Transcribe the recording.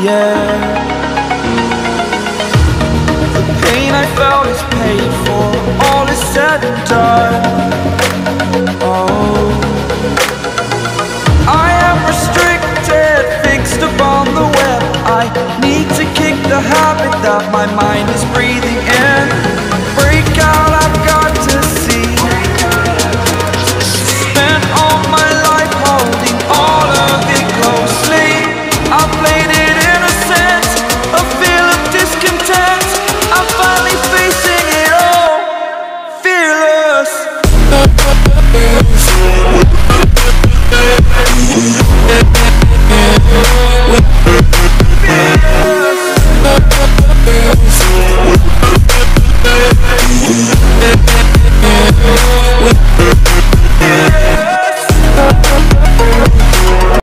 yeah. The pain I felt is paid for, all is said and done. Oh, I am restricted, fixed upon the web. I need to kick the habit that my mind is breathing.